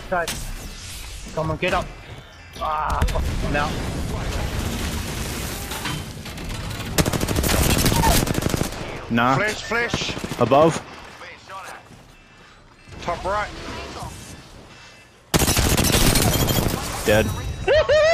side. Come on, get up. Ah, fuck. Now. Nah. Flash. Above. Top right. Dead.